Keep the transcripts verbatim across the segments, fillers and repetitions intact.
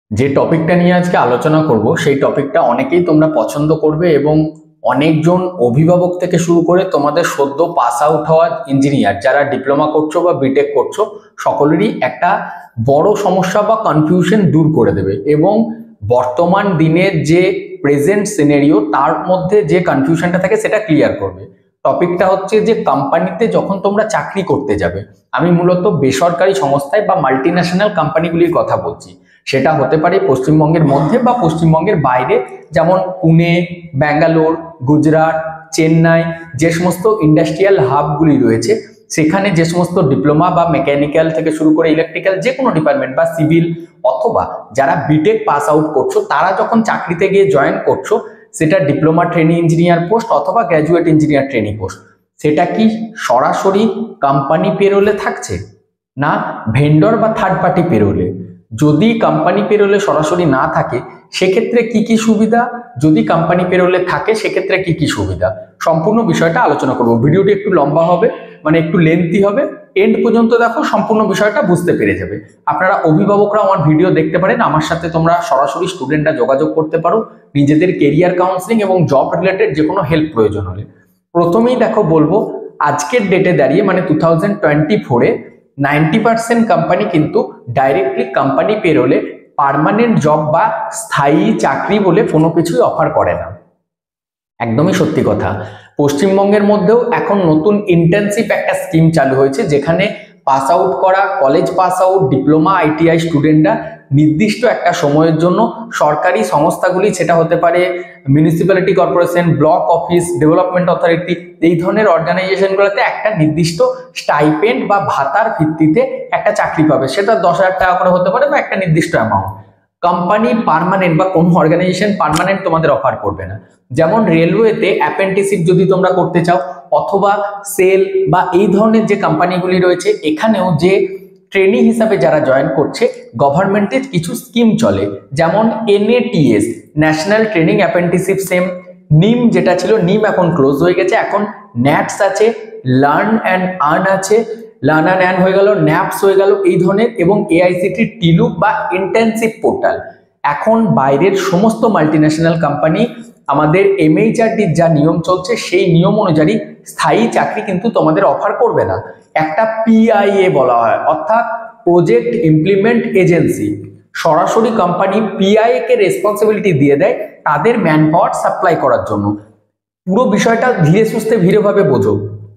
যে টপিকটা নিয়ে আজকে আলোচনা করব সেই টপিকটা অনেকেই তোমরা পছন্দ করবে এবং অনেকজন অভিভাবক থেকে শুরু করে তোমাদের সদ্য পাস আউট হওয়া ইঞ্জিনিয়ার যারা ডিপ্লোমা করছো বা বিটেক করছো সকলেরই একটা বড় সমস্যা বা কনফিউশন দূর করে দেবে এবং বর্তমান দিনের যে প্রেজেন্ট সিনারিও তার মধ্যে যে কনফিউশনটা থাকে সেটা ক্লিয়ার করবে। টপিকটা হচ্ছে যে কোম্পানিতে যখন তোমরা চাকরি করতে যাবে, আমি মূলত বেসরকারি সংস্থায় বা মাল্টিন্যাশনাল কোম্পানিগুলির কথা বলছি। সেটা হতে পারে পশ্চিমবঙ্গের মধ্যে বা পশ্চিমবঙ্গের বাইরে, যেমন পুনে, ব্যাঙ্গালোর, গুজরাট, চেন্নাই, যে সমস্ত ইন্ডাস্ট্রিয়াল হাবগুলি রয়েছে সেখানে যে সমস্ত ডিপ্লোমা বা মেকানিক্যাল থেকে শুরু করে ইলেকট্রিক্যাল যে কোনো ডিপার্টমেন্ট বা সিভিল অথবা যারা বিটেক পাস আউট করছো তারা যখন চাকরিতে গিয়ে জয়েন করছো, সেটা ডিপ্লোমা ট্রেনিং ইঞ্জিনিয়ার পোস্ট অথবা গ্র্যাজুয়েট ইঞ্জিনিয়ার ট্রেনিং পোস্ট, সেটা কি সরাসরি কোম্পানি পেরোলে থাকছে না ভেন্ডর বা থার্ড পার্টি পেরোলে? যদি কোম্পানি পেরোলে সরাসরি না থাকে সেক্ষেত্রে কি কি সুবিধা, যদি কোম্পানি পেরোলে থাকে সেক্ষেত্রে কি কি সুবিধা, সম্পূর্ণ বিষয়টা আলোচনা করব। ভিডিওটি একটু লম্বা হবে, মানে একটু লেন্থি হবে, এন্ড পর্যন্ত দেখো, সম্পূর্ণ বিষয়টা বুঝতে পেরে যাবে। আপনারা অভিভাবকরা আমার ভিডিও দেখতে পারেন, আমার সাথে তোমরা সরাসরি স্টুডেন্টরা যোগাযোগ করতে পারো নিজেদের কেরিয়ার কাউন্সিলিং এবং জব রিলেটেড যে কোনো হেল্প প্রয়োজন হলে। প্রথমেই দেখো বলবো, আজকের ডেটে দাঁড়িয়ে মানে টু থাউজেন্ড টোয়েন্টি ফোরে নাইনটি পার্সেন্ট কোম্পানি কিন্তু ডাইরেক্টলি কোম্পানি পেরোলে পার্মানেন্ট জব বা স্থায়ী চাকরি বলে কোনো কিছুই অফার করে না। একদমই সত্যি কথা। পশ্চিমবঙ্গের মধ্যেও এখন নতুন ইন্টার্নশিপ একটা স্কিম চালু হয়েছে, যেখানে পাস আউট করা college pass out diploma ITI স্টুডেন্টরা নির্দিষ্ট একটা সময়ের জন্য সরকারি সংস্থাগুলি, সেটা হতে পারে municipality corporation, block office, development authority, এই ধরনের অর্গানাইজেশনগুলোতে একটা নির্দিষ্ট স্টাইপেন্ড বা ভাতার ভিত্তিতে একটা চাকরি পাবে। সেটা দশ হাজার টাকা করে হতে পারে বা একটা নির্দিষ্ট অ্যামাউন্ট। কোম্পানি পার্মানেন্ট বা কোনো অর্গানাইজেশন পার্মানেন্ট তোমাদের অফার করবে না। যেমন রেলওয়েতে অ্যাপ্রেন্টিসশিপ যদি তোমরা করতে চাও অথবা সেল বা এই ধরনের যে কোম্পানিগুলি রয়েছে, এখানেও যে ট্রেনিং হিসাবে যারা জয়েন করছে গভর্নমেন্টের কিছু স্কিম চলে, যেমন NATS, national training apprenticeship scheme, NEEM যেটা ছিল নিম এখন ক্লোজ হয়ে গেছে, এখন ন্যাটস আছে, লার্ন অ্যান্ড আর্ন আছে, লার্ন অ্যান্ড আর্ন হয়ে গেল, ন্যাপস হয়ে গেল এই ধরনের, এবং এআইসিটি টিলুক বা ইন্টার্নশিপ পোর্টাল। এখন বাইরের সমস্ত মাল্টিন্যাশনাল কোম্পানি আমাদের এমএইচআরডির যা নিয়ম চলছে সেই নিয়ম অনুযায়ী স্থায়ী চাকরি কিন্তু তোমাদের অফার করবে না। একটা পিআইএ বলা হয়, অর্থাৎ প্রজেক্ট ইমপ্লিমেন্ট এজেন্সি, সরাসরি কোম্পানি পিআইএ কে রেসপন্সিবিলিটি দিয়ে দেয় তাদের ম্যান পাওয়ার সাপ্লাই করার জন্য। পুরো বিষয়টা ধীরে সুস্থে ধীরেভাবে বোঝো।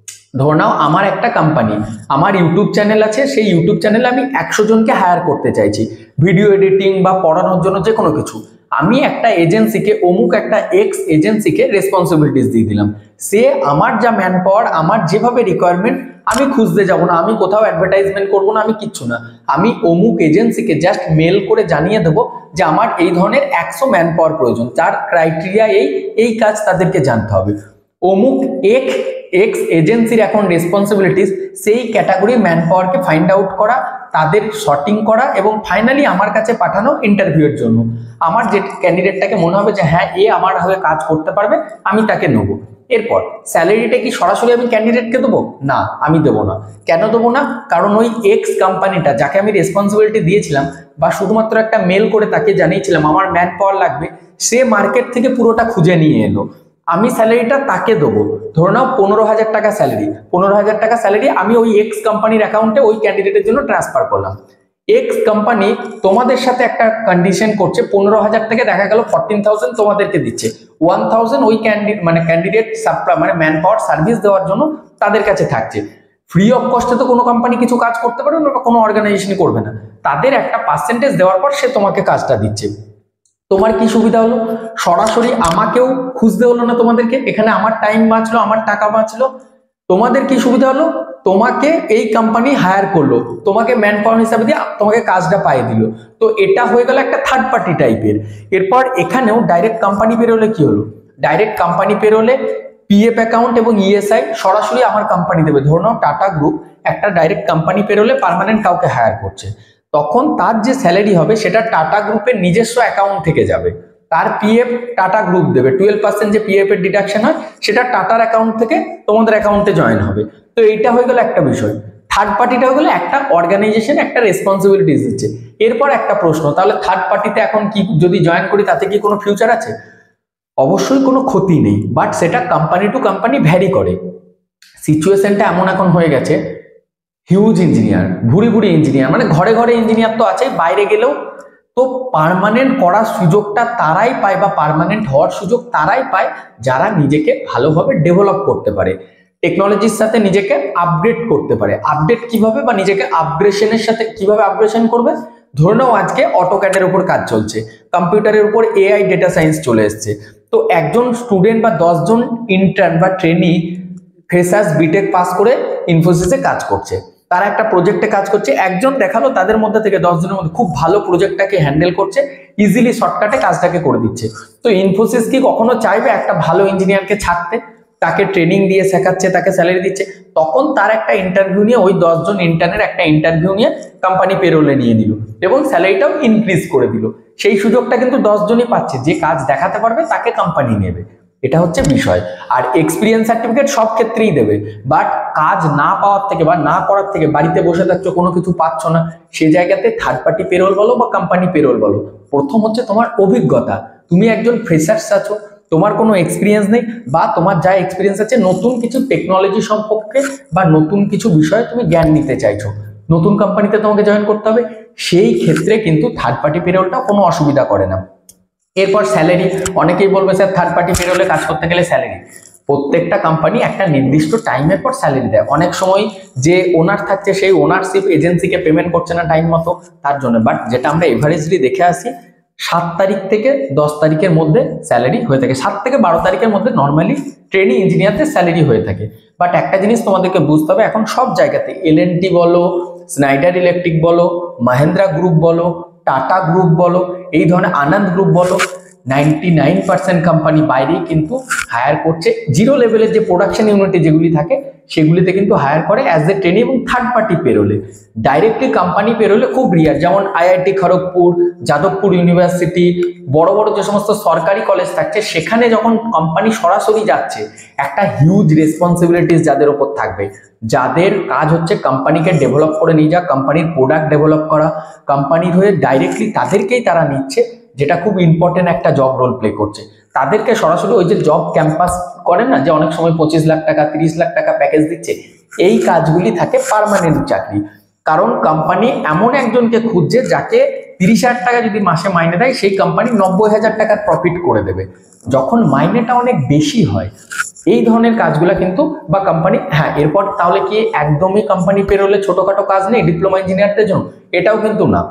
ধর নাও আমার একটা কোম্পানি, আমার ইউটিউব চ্যানেল আছে, সেই ইউটিউব চ্যানেলে আমি একশো জনকে হায়ার করতে চাইছি ভিডিও এডিটিং বা পড়ানোর জন্য যে কোনো কিছু। আমি একটা এজেন্সিকে, অমুক একটা এক্স এজেন্সিকে রেসপন্সিবিলিটিস দিয়ে দিলাম। সে আমার যা ম্যান পাওয়ার, আমার যেভাবে রিকোয়ারমেন্ট, আমি খুঁজতে যাব না, আমি কোথাও অ্যাডভার্টাইজমেন্ট করবো না, আমি কিচ্ছু না, আমি অমুক এজেন্সিকে জাস্ট মেল করে জানিয়ে দেবো যে আমার এই ধরনের একশো ম্যান পাওয়ার প্রয়োজন, তার ক্রাইটেরিয়া এই এই কাজ তাদেরকে জানতে হবে। অমুক এক এক্স এজেন্সির এখন রেসপন্সিবিলিটিস সেই ক্যাটাগরি ম্যান পাওয়ারকে ফাইন্ড আউট করা, তাদের শর্টিং করা এবং ফাইনালি আমার কাছে পাঠানো ইন্টারভিউয়ের জন্য। আমার যে ক্যান্ডিডেটটাকে মনে হবে যে হ্যাঁ এ আমার হয়ে কাজ করতে পারবে, আমি তাকে নেবো। এরপর স্যালারিটা কি সরাসরি আমি ক্যান্ডিডেটকে দেবো? না, আমি দেবো না। কেন দেবো না? কারণ ওই এক্স কোম্পানিটা যাকে আমি রেসপন্সিবিলিটি দিয়েছিলাম বা শুধুমাত্র একটা মেল করে তাকে জানিয়েছিলাম আমার ম্যান পাওয়ার লাগবে, সে মার্কেট থেকে পুরোটা খুঁজে নিয়ে এলো। আমি স্যালারিটা তাকে দেবো। ধরে নাও পনেরো হাজার টাকা স্যালারি, পনেরো হাজার টাকা স্যালারি আমি ওই এক্স কোম্পানির অ্যাকাউন্টে ওই ক্যান্ডিডেটের জন্য ট্রান্সফার করলাম। এক্স কোম্পানি তোমাদের সাথে একটা কন্ডিশন করছে, পনেরো হাজার থেকে দেখা গেল ফোরটিন থাউজেন্ড তোমাদেরকে দিচ্ছে, ওয়ান থাউজেন্ড ওই ক্যান্ডিডেট মানে ক্যান্ডিডেট সাপ্লাই মানে ম্যান পাওয়ার সার্ভিস দেওয়ার জন্য তাদের কাছে থাকছে। ফ্রি অফ কস্টে তো কোনো কোম্পানি কিছু কাজ করতে পারবে না বা কোনো অর্গানাইজেশনই করবে না, তাদের একটা পার্সেন্টেজ দেওয়ার পর সে তোমাকে কাজটা দিচ্ছে। তোমার কি সুবিধা হলো? সরাসরি আমাকেও খুঁজতে হলো না তোমাদেরকে, এখানে আমার টাইম বাঁচলো, আমার টাকা বাঁচলো। তোমাদের কি সুবিধা হলো? তোমাকে এই কোম্পানি হায়ার করলো, তোমাকে ম্যান পাওয়ার হিসাবে দিয়ে তোমাকে কাজটা পাইয়ে দিল। তো এটা হয়ে গেল একটা থার্ড পার্টি টাইপের। এরপর এখানেও ডাইরেক্ট কোম্পানি পেরোলে কি হলো? ডাইরেক্ট কোম্পানি পেরোলে পিএফ অ্যাকাউন্ট এবং ইএসআই সরাসরি আমার কোম্পানি দেবে। ধরো নাও টাটা গ্রুপ একটা ডাইরেক্ট কোম্পানি পেরোলে পার্মানেন্ট কাউকে হায়ার করছে, তখন তার যে স্যালারি হবে সেটা টাটা গ্রুপের নিজস্ব অ্যাকাউন্ট থেকে যাবে, তার পিএফ টাটা গ্রুপ দেবে, টুয়েলভ পার্সেন্ট যে পিএফ এর ডিডাকশন হয় সেটা টাটার অ্যাকাউন্ট থেকে তোমাদের অ্যাকাউন্টে জয়েন হবে। তো এইটা হয়ে গেল একটা বিষয়। থার্ড পার্টিটা হলো একটা অর্গানাইজেশন একটা রেসপন্সিবিলিটিস দিচ্ছে। এরপর একটা প্রশ্ন, তাহলে থার্ড পার্টিতে এখন কি যদি জয়েন করি তাতে কি কোনো ফিউচার আছে? অবশ্যই কোনো ক্ষতি নেই, বাট সেটা কোম্পানি টু কোম্পানি ভ্যারি করে। সিচুয়েশনটা এমন এখন হয়ে গেছে, হিউজ ইঞ্জিনিয়ার, ভুরি ভুরি ইঞ্জিনিয়ার, মানে ঘরে ঘরে ইঞ্জিনিয়ার তো আছেই, বাইরে গেলেও তো পার্মানেন্ট করার সুযোগটা তারাই পায় বা পার্মানেন্ট হওয়ার সুযোগ তারাই পায় যারা নিজেকে ভালোভাবে ডেভেলপ করতে পারে, টেকনোলজির সাথে নিজেকে আপডেট করতে পারে। আপডেট কিভাবে বা নিজেকে আপগ্রেশনের সাথে কিভাবে আপগ্রেশন করবে? ধরে নাও আজকে অটোক্যাডের উপর কাজ চলছে, কম্পিউটারের উপর এআই ডেটা সায়েন্স চলে এসছে, তো একজন স্টুডেন্ট বা দশজন ইন্টার্ন বা ট্রেনি ফ্রেশার্স বিটেক পাস করে ইনফোসিসে কাজ করছে, তারা একটা প্রজেক্টে কাজ করছে, একজন দেখালো তাদের মধ্যে থেকে দশ জনের মধ্যে খুব ভালো প্রজেক্টটাকে হ্যান্ডেল করছে, ইজিলি শর্টকাটে কাজটাকে করে দিচ্ছে। তো ইনফোসিস কি কখনো চাইবে একটা ভালো ইঞ্জিনিয়ারকে ছাড়তে? তাকে ট্রেনিং দিয়ে শেখাচ্ছে, তাকে স্যালারি দিচ্ছে, তখন তার একটা ইন্টারভিউ নিয়ে ওই দশজন ইন্টার্নের একটা ইন্টারভিউ নিয়ে কোম্পানি পেরোলে নিয়ে নিল এবং স্যালারিটাও ইনক্রিজ করে দিল। সেই সুযোগটা কিন্তু দশজনই পাচ্ছে, যে কাজ দেখাতে পারবে তাকে কোম্পানি নেবে, এটা হচ্ছে বিষয়। আর এক্সপিরিয়েন্স সার্টিফিকেট সব ক্ষেত্রেই দেবে, বাট কাজ না পাওয়ার থেকে বা না করার থেকে, বাড়িতে বসে থাকছো কোনো কিছু পাচ্ছ না, সেই জায়গাতে থার্ড পার্টি পেরোল বলো বা কোম্পানি পেরোল বলো, প্রথম হচ্ছে তোমার অভিজ্ঞতা। তুমি একজন ফ্রেশার্স আছো, তোমার কোনো এক্সপিরিয়েন্স নেই, বা তোমার যা এক্সপিরিয়েন্স আছে নতুন কিছু টেকনোলজি সম্পর্কে বা নতুন কিছু বিষয়ে তুমি জ্ঞান নিতে চাইছো, নতুন কোম্পানিতে তোমাকে জয়েন করতে হবে, সেই ক্ষেত্রে কিন্তু থার্ড পার্টি পেরোলটা কোনো অসুবিধা করে না। এরপর স্যালারি, অনেকেই বলবে স্যার থার্ড পার্টি পেরোলে কাজ করতে গেলে স্যালারি, প্রত্যেকটা কোম্পানি একটা নির্দিষ্ট টাইমের পর স্যালারি দেয়। অনেক সময় যে ওনার থাকছে সেই ওনারশিপ এজেন্সিকে পেমেন্ট করছে না টাইম মতো, তার জন্য। বাট যেটা আমরা এভারেজলি দেখে আসি, সাত তারিখ থেকে দশ তারিখের মধ্যে স্যালারি হয়ে থাকে, সাত থেকে বারো তারিখের মধ্যে নর্মালি ট্রেনিং ইঞ্জিনিয়ারদের স্যালারি হয়ে থাকে। বাট একটা জিনিস তোমাদেরকে বুঝতে হবে, এখন সব জায়গাতে এল এন্ড টি বলো, স্নাইডার ইলেকট্রিক বলো, মাহেন্দ্রা গ্রুপ বলো, টাটা গ্রুপ বলো, এই ধরনের আনন্দ গ্রুপ বলো, নাইনটি নাইন পার্সেন্ট কোম্পানি বাইরেই কিন্তু হায়ার করছে। জিরো লেভেলের যে প্রোডাকশন ইউনিটে যেগুলি থাকে সেগুলিতে কিন্তু হায়ার করে অ্যাজ এ ট্রেনি এবং থার্ড পার্টি পেরোলে। ডাইরেক্টলি কোম্পানি পেরোলে খুব রিয়ার, যেমন আইআইটি খড়গপুর, যাদবপুর ইউনিভার্সিটি, বড় বড় যে সমস্ত সরকারি কলেজ থাকছে সেখানে যখন কোম্পানি সরাসরি যাচ্ছে, একটা হিউজ রেসপন্সিবিলিটিস যাদের ওপর থাকবে, যাদের কাজ হচ্ছে কোম্পানিকে ডেভেলপ করে নিয়ে যাওয়া, কোম্পানির প্রোডাক্ট ডেভেলপ করা, কোম্পানির হয়ে ডাইরেক্টলি তাদেরকেই তারা নিচ্ছে, যেটা খুব ইম্পর্টেন্ট একটা জব রোল প্লে করছে। তাদেরকে সরাসরি ওই যে জব ক্যাম্পাস করে না, যে অনেক সময় পঁচিশ লাখ টাকা তিরিশ লাখ টাকা প্যাকেজ দিচ্ছে, এই কাজগুলি থাকে পার্মানেন্ট চাকরি। কারণ কোম্পানি এমন একজনকে খুঁজছে যাকে তিরিশ হাজার টাকা যদি মাসে মাইনে দেয়, সেই কোম্পানি নব্বই হাজার টাকার প্রফিট করে দেবে যখন মাইনেটা অনেক বেশি হয়। এই ধরনের কাজগুলা কিন্তু বা কোম্পানি, হ্যাঁ এরপর তাহলে কি একদমই কোম্পানি পেরোলে ছোটখাটো কাজ নেই ডিপ্লোমা ইঞ্জিনিয়ারদের জন্য? এটাও কিন্তু না।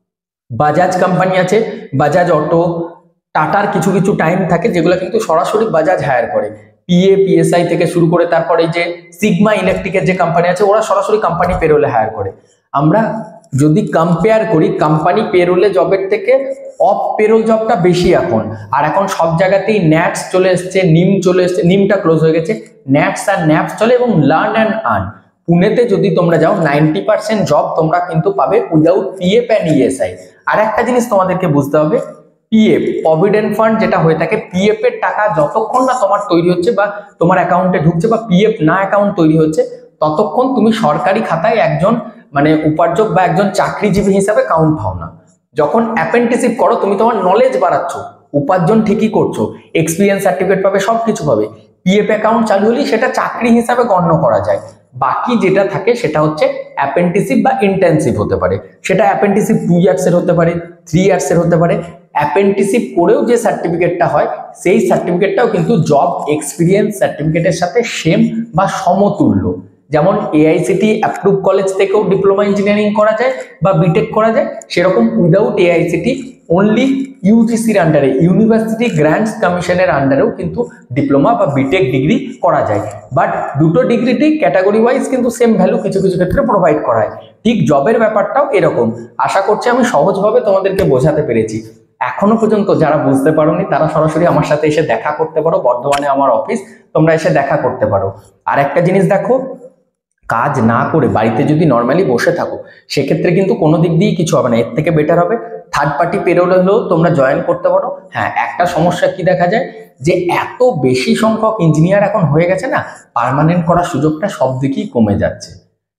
বাজাজ কোম্পানি আছে, বাজাজ অটো, টাটার কিছু কিছু টাইম থাকে যেগুলো কিন্তু সরাসরি বাজাজ হায়ার করে, পিএ পিএসআই থেকে শুরু করে, তারপরে এই যে সিগমা ইলেকট্রিকের যে কোম্পানি আছে ওরা সরাসরি কোম্পানি পেরোলে হায়ার করে। আমরা যদি কম্পেয়ার করি, কোম্পানি পেরোলে জবের থেকে অফ পেরোল জবটা বেশি এখন। আর এখন সব জায়গাতেই ন্যাটস চলে এসছে, নিম চলে এসছে, নিমটা ক্লোজ হয়ে গেছে, ন্যাটস আর ন্যাপস চলে, এবং লার্ন অ্যান্ড আর্ন। পুনেতে যদি তোমরা যাও নাইনটি পার্সেন্ট জব তোমরা কিন্তু পাবে উইদাউট পিএফ অ্যান্ড ইএসআই। আর একটা জিনিস তোমাদেরকে বুঝতে হবে, পিএফ প্রভিডেন্ট ফান্ড যেটা হয়ে থাকে, পিএফ এর টাকা যতক্ষণ না তোমার তৈরি হচ্ছে বা তোমার অ্যাকাউন্টে ঢুকছে বা পিএফ না অ্যাকাউন্ট তৈরি হচ্ছে, ততক্ষণ তুমি সরকারি খাতায় একজন মানে উপার্জক বা একজন চাকরিজীবী হিসাবে কাউন্ট হও না। যখন অ্যাপ্রেন্টিসশিপ করো তুমি তোমার নলেজ বাড়াচ্ছ, উপার্জন ঠিকই করছো, এক্সপিরিয়েন্স সার্টিফিকেট পাবে, সবকিছু পাবে, পিএফ অ্যাকাউন্ট চালু হলেই সেটা চাকরি হিসাবে গণ্য করা যায়। বাকি যেটা থাকে সেটা হচ্ছে অ্যাপ্রেন্টিসশিপ বা ইন্টার্নশিপ হতে পারে, সেটা অ্যাপ্রেন্টিসশিপ টু ইয়ার্সের হতে পারে, থ্রি ইয়ার্সের হতে পারে। অ্যাপ্রেন্টিসশিপ করেও যে সার্টিফিকেটটা হয় সেই সার্টিফিকেটটাও কিন্তু জব এক্সপিরিয়েন্স সার্টিফিকেটের সাথে সেম বা সমতুল্য। যেমন এআইসিটি অ্যাপ্রুভ কলেজ থেকেও ডিপ্লোমা ইঞ্জিনিয়ারিং করা যায় বা বিটেক করা যায়, সেরকম উইদাউট এআইসিটি অনলি ইউজিসির আন্ডারে, ইউনিভার্সিটি গ্র্যান্টস কমিশনের আন্ডারেও কিন্তু ডিপ্লোমা বা বিটেক ডিগ্রি করা যায়। বাট দুটো ডিগ্রিটি ক্যাটাগরি ওয়াইজ কিন্তু সেম ভ্যালু কিছু কিছু ক্ষেত্রে প্রোভাইড করা হয়। ঠিক জবের ব্যাপারটাও এরকম। আশা করছি আমি সহজভাবে তোমাদেরকে বোঝাতে পেরেছি। এখনো পর্যন্ত যারা বুঝতে পারোনি তারা সরাসরি আমার সাথে এসে দেখা করতে পারো, বর্ধমানে আমার অফিস, তোমরা এসে দেখা করতে পারো। আর একটা জিনিস দেখো, কাজ না করে বাড়িতে যদি নর্মালি বসে থাকো সেক্ষেত্রে কিন্তু কোনো দিক দিয়েই কিছু হবে না, এর থেকে বেটার হবে থার্ড পার্টি পেরোল হলেও তোমরা জয়েন করতে পারো। হ্যাঁ, একটা সমস্যা কি দেখা যায়, যে এত বেশি সংখ্যক ইঞ্জিনিয়ার এখন হয়ে গেছে না, পার্মানেন্ট করার সুযোগটা সব দিকেই কমে যাচ্ছে।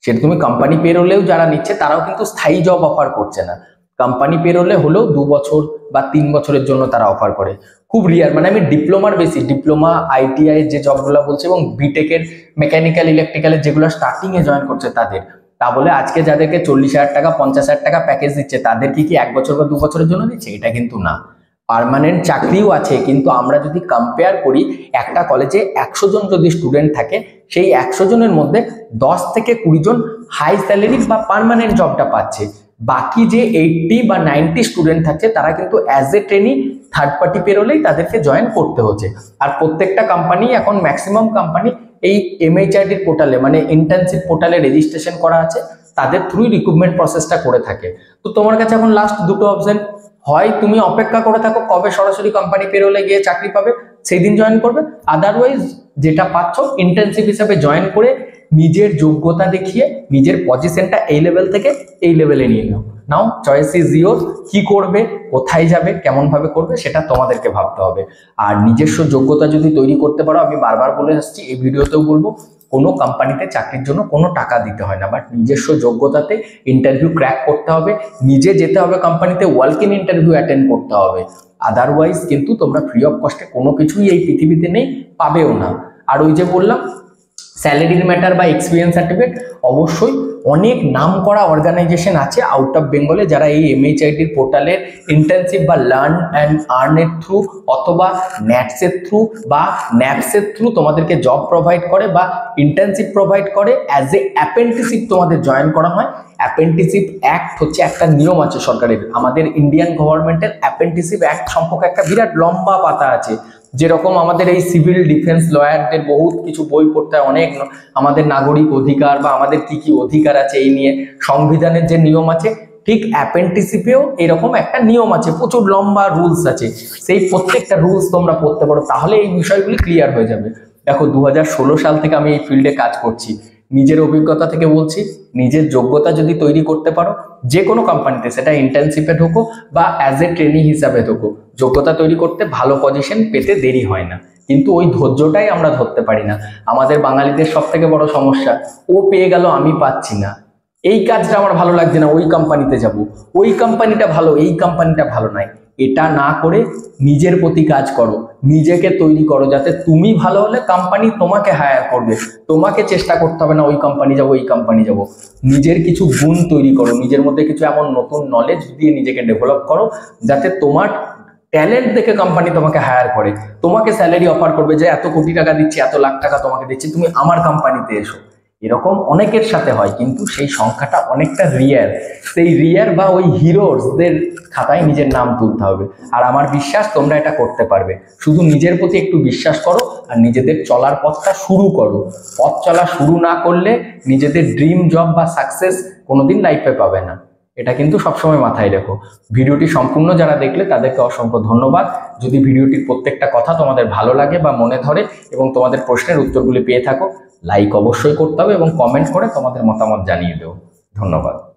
সেটা তুমি কোম্পানি পেরোলেও যারা নিচ্ছে তারাও কিন্তু স্থায়ী জব অফার করছে না, কোম্পানি পেরোলে হলেও দু বছর বা তিন বছরের জন্য তারা অফার করে। খুব রিয়ার, মানে আমি ডিপ্লোমার বেশি, ডিপ্লোমা আইটিআই এর যে জবগুলো বলছি এবং বিটেকের মেকানিক্যাল ইলেকট্রিক্যালের যেগুলো স্টার্টিং এ জয়েন করছে তাদের, তা বলে আজকে যাদেরকে চল্লিশ হাজার টাকা পঞ্চাশ হাজার টাকা প্যাকেজ দিচ্ছে তাদের কি কি এক বছর বা দু বছরের জন্য দিচ্ছে? এটা কিন্তু না, পার্মানেন্ট চাকরিও আছে। কিন্তু আমরা যদি কম্পেয়ার করি, একটা কলেজে একশো জন যদি স্টুডেন্ট থাকে, সেই একশো জনের মধ্যে দশ থেকে কুড়ি জন হাই স্যালারি বা পার্মানেন্ট জবটা পাচ্ছে, বাকি যে এইটটি বা নাইনটি স্টুডেন্ট থাকছে তারা কিন্তু as a trainee third party পেরোলেই তাদেরকে জয়েন করতে হচ্ছে। আর প্রত্যেকটা কোম্পানি এখন ম্যাক্সিমাম কোম্পানি এই এমএইচআরডির পোর্টালে মানে ইন্টার্নশিপ পোর্টালে রেজিস্ট্রেশন করা আছে, তাদের থ্রুই রিক্রুটমেন্ট প্রসেসটা করে থাকে। তো তোমার কাছে এখন লাস্ট দুটো অপশন, হয় তুমি অপেক্ষা করে থাকো কবে সরাসরি কোম্পানি পেরোলে গিয়ে চাকরি পাবে সেই দিন জয়েন করবে, আদারওয়াইজ যেটা পাচ্ছ ইন্টার্নশিপ হিসাবে জয়েন করে নিজের যোগ্যতা দেখিয়ে নিজের পজিশনটা এই লেভেল থেকে এই লেভেলে নিয়ে নাও। নাও চয়েস ইজ ইয়োর, কি করবে, কোথায় যাবে, কেমন ভাবে করবে সেটা তোমাদেরকে ভাবতে হবে। আর নিজস্ব যোগ্যতা যদি তৈরি করতে পারো, আমি বারবার বলে আসছি, এই ভিডিওতেও বলবো, কোনো কোম্পানিতে চাকরির জন্য কোনো টাকা দিতে হয় না, বাট নিজস্ব যোগ্যতাতে ইন্টারভিউ ক্র্যাক করতে হবে, নিজে যেতে হবে কোম্পানিতে, ওয়ার্ক ইন ইন্টারভিউ অ্যাটেন্ড করতে হবে। আদারওয়াইজ কিন্তু তোমরা ফ্রি অফ কস্টে কোনো কিছুই এই পৃথিবীতে নেই, পাবেও না। আর ওই যে বললাম স্যালারির ম্যাটার বা এক্সপিরিয়েন্স সার্টিফিকেট, অবশ্যই অনেক নাম করা অর্গানাইজেশন আছে আউট অফ বেঙ্গলে যারা এই এমএইচআইটির পোর্টালের ইন্টার্নশিপ বা লার্ন অ্যান্ড আর্ন এর থ্রু অথবা ন্যাটসের থ্রু বা ন্যাপসের থ্রু তোমাদেরকে জব প্রোভাইড করে বা ইন্টার্নশিপ প্রোভাইড করে। অ্যাজ এ অ্যাপ্রেন্টিসিপ তোমাদের জয়েন করা হয়। অ্যাপ্রেন্টিসিপ অ্যাক্ট হচ্ছে একটা নিয়ম আছে সরকারের, আমাদের ইন্ডিয়ান গভর্নমেন্টের অ্যাপ্রেন্টিসিপ অ্যাক্ট সম্পর্কে একটা বিরাট লম্বা পাতা আছে। যেরকম আমাদের এই সিভিল ডিফেন্স লয়ারদের বহুত কিছু বই পড়তে হয়, অনেক আমাদের নাগরিক অধিকার বা আমাদের কি কি অধিকার আছে এই নিয়ে সংবিধানের যে নিয়ম আছে, ঠিক অ্যাপ্রেন্টিসিপেও এরকম একটা নিয়ম আছে, প্রচুর লম্বা রুলস আছে। সেই প্রত্যেকটা রুলস তোমরা পড়তে পারো, তাহলে এই বিষয়গুলি ক্লিয়ার হয়ে যাবে। দেখো দু হাজার ষোলো সাল থেকে আমি এই ফিল্ডে কাজ করছি, নিজের অভিজ্ঞতা থেকে বলছি, নিজের যোগ্যতা যদি তৈরি করতে পারো যে কোনো কোম্পানিতে, সেটা ইন্টার্নশিপে ঢোকো বা অ্যাজ এ ট্রেনি হিসাবে ঢোকো, যোগ্যতা তৈরি করতে ভালো পজিশন পেতে দেরি হয় না। কিন্তু ওই ধৈর্যটাই আমরা ধরতে পারি না। আমাদের বাঙালিদের সব থেকে বড় সমস্যা, ও পেয়ে গেল আমি পাচ্ছি না, এই কাজটা আমার ভালো লাগছে না ওই কোম্পানিতে যাব, ওই কোম্পানিটা ভালো এই কোম্পানিটা ভালো নয়। এটা না করে নিজের প্রতি কাজ করো, নিজেকে তৈরি করো, যাতে তুমি ভালো হলে কোম্পানি তোমাকে হায়ার করবে, তোমাকে চেষ্টা করতে হবে না ওই কোম্পানি যাবো এই কোম্পানি যাবো। নিজের কিছু গুণ তৈরি করো, নিজের মধ্যে কিছু এমন নতুন নলেজ দিয়ে নিজেকে ডেভেলপ করো যাতে তোমার ট্যালেন্ট দেখে কোম্পানি তোমাকে হায়ার করে, তোমাকে স্যালারি অফার করবে যে এত কোটি টাকা দিচ্ছি, এত লাখ টাকা তোমাকে দিচ্ছি, তুমি আমার কোম্পানিতে এসো। এরকম অনেকের সাথে হয়, কিন্তু সেই সংখ্যাটা অনেকটা রিয়ার। সেই রিয়ার বা ওই হিরোসদের খাতায় নিজের নাম তুলতে হবে। আর আমার বিশ্বাস তোমরা এটা করতে পারবে। শুধু নিজের প্রতি একটু বিশ্বাস করো আর নিজেদের চলার পথটা শুরু করো। পথ চলা শুরু না করলে নিজেদের ড্রিম জব বা সাকসেস কোনোদিন লাইফে পাবে না, এটা কিন্তু সবসময় মাথায় রেখো। ভিডিওটি সম্পূর্ণ যারা দেখলে তাদেরকে অসংখ্য ধন্যবাদ। যদি ভিডিওটির প্রত্যেকটা কথা তোমাদের ভালো লাগে বা মনে ধরে এবং তোমাদের প্রশ্নের উত্তরগুলি পেয়ে থাকো, লাইক অবশ্যই করতে হবে এবং কমেন্ট করে তোমাদের মতামত জানিয়ে দেও। ধন্যবাদ।